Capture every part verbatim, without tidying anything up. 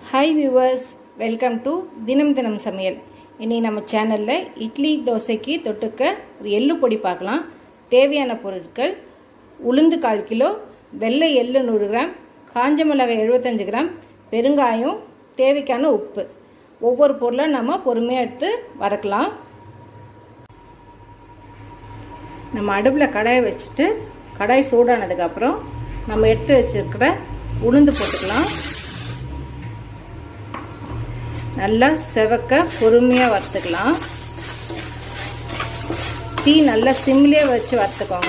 Hi viewers, welcome to தினம் தினம் சமையல். இன்றைக்கி நம்ம சேனலில் இட்லி தோசைக்கு தொட்டுக்க ஒரு எள்ளு பொடி பார்க்கலாம். தேவையான பொருட்கள்: உளுந்து கால் கிலோ, வெள்ளை எள்ளு நூறு கிராம், காஞ்ச மிளகாய் எழுபத்தஞ்சு கிராம், பெருங்காயம், தேவைக்கான உப்பு. ஒவ்வொரு பொருளாக நம்ம பொறுமையாக எடுத்து வறுக்கலாம். நம்ம அடுப்பில் கடாயை வச்சுட்டு கடாய் சூடானதுக்கப்புறம் நம்ம எடுத்து வச்சுருக்கிற உளுந்து போட்டுக்கலாம். நல்லா செவக்க பொறுமையாக வறுத்துக்கலாம். தீ நல்லா சிம்லேயே வச்சு வறுத்துக்கோங்க.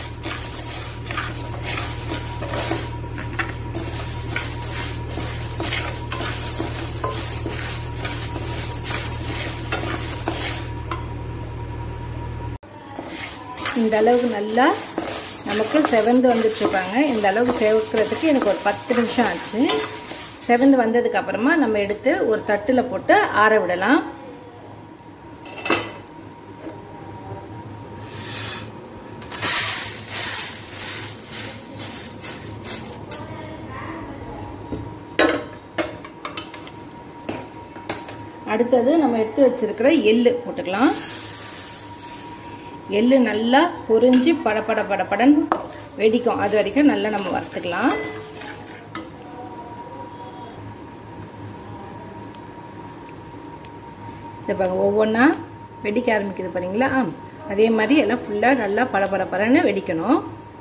இந்த அளவுக்கு நல்லா நமக்கு செவந்து வந்துட்டுருப்பாங்க. இந்த அளவுக்கு செவக்கிறதுக்கு எனக்கு ஒரு பத்து நிமிஷம் ஆச்சு. செவந்து வந்ததுக்கு அப்புறமா நம்ம எடுத்து ஒரு தட்டில் போட்டு ஆற விடலாம். அடுத்தது நம்ம எடுத்து வச்சிருக்கிற எள்ளு போட்டுக்கலாம். எள்ளு நல்லா பொரிஞ்சு படப்பட படப்படன்னு வெடிக்கும். அது வரைக்கும் நல்லா நம்ம வறுத்துக்கலாம். இதை பாருங்க, ஒவ்வொன்றா வெடிக்க ஆரம்பிக்குது பாருங்களா. அதே மாதிரி எல்லாம் ஃபுல்லாக நல்லா படபட படன்னு வெடிக்கணும்.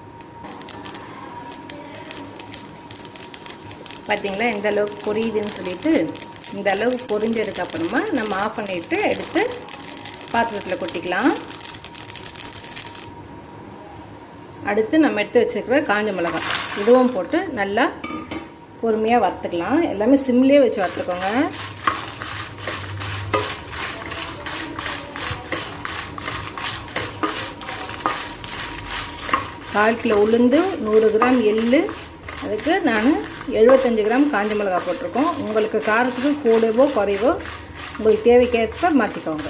பார்த்தீங்களா எந்த அளவுக்கு பொரியுதுன்னு சொல்லிட்டு. இந்த அளவுக்கு பொரிஞ்சதுக்கு அப்புறமா நம்ம ஆஃப் பண்ணிட்டு எடுத்து பாத்திரத்தில் கொட்டிக்கலாம். அடுத்து நம்ம எடுத்து வச்சுருக்கிற காஞ்ச மிளகாய் இதுவும் போட்டு நல்லா பொறுமையாக வறுத்துக்கலாம். எல்லாமே சிம்லேயே வச்சு வறுத்துக்கோங்க. கால் கிலோ உளுந்து, நூறு கிராம் எள்ளு, அதுக்கு நான் எழுபத்தஞ்சு கிராம் காஞ்ச மிளகாய் போட்டிருக்கோம். உங்களுக்கு காரத்துக்கு கூடவோ குறைவோ உங்களுக்கு தேவைக்கேற்ப மாற்றிக்கோங்க.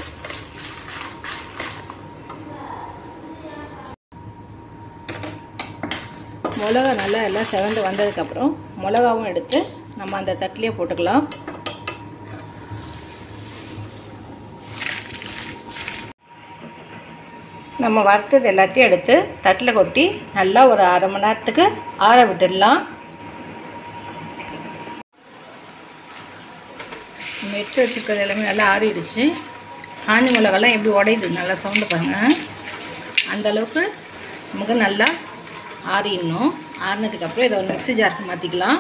மிளகா நல்லா எல்லாம் செவந்து வந்ததுக்கப்புறம் மிளகாவும் எடுத்து நம்ம அந்த தட்டிலே போட்டுக்கலாம். நம்ம வறுத்தது எல்லாத்தையும் எடுத்து தட்டில் கொட்டி நல்லா ஒரு அரை மணி நேரத்துக்கு ஆற விட்டுடலாம். நம்ம எடுத்து வச்சுருக்கிறது எல்லாமே நல்லா ஆறிடுச்சு. காஞ்ச மிளகாலாம் எப்படி உடையுது நல்லா சவுண்டு பாருங்க. அந்தளவுக்கு நமக்கு நல்லா ஆறிடணும். ஆறினதுக்கப்புறம் இதை ஒரு மிக்ஸி ஜாருக்கு மாற்றிக்கலாம்.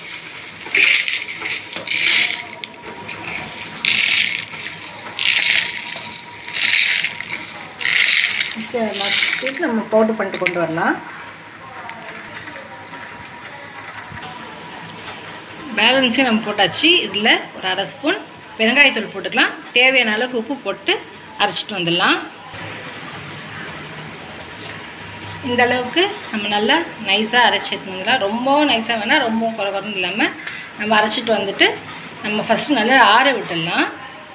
மாற்றிட்டு நம்ம பவுடர் பண்ணிட்டு கொண்டு வரலாம். பேலன்ஸையும் நம்ம போட்டாச்சு. இதில் ஒரு அரை ஸ்பூன் பெருங்காயத்தூள் போட்டுக்கலாம். தேவையான அளவுக்கு உப்பு போட்டு அரைச்சிட்டு வந்துடலாம். இந்த அளவுக்கு நம்ம நல்லா நைஸாக அரைச்சிட்டு வந்துடலாம். ரொம்பவும் நைஸாக வேணால் ரொம்பவும் குறை குறைன்னு இல்லாமல் நம்ம அரைச்சிட்டு வந்துட்டு நம்ம ஃபஸ்ட்டு நல்லா ஆற விட்டுடலாம்.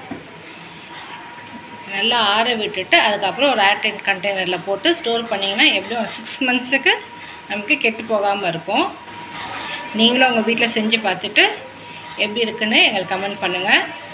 நல்லா ஆற விட்டுட்டு அதுக்கப்புறம் ஒரு ஏர்டைட் கண்டெய்னரில் போட்டு ஸ்டோர் பண்ணிங்கன்னா எப்படியும் ஒரு சிக்ஸ் மந்த்ஸுக்கு நமக்கு கெட்டு போகாமல் இருக்கும். நீங்களும் உங்கள் வீட்டில் செஞ்சு பார்த்துட்டு எப்படி இருக்குன்னு எங்களுக்கு கமெண்ட் பண்ணுங்கள்.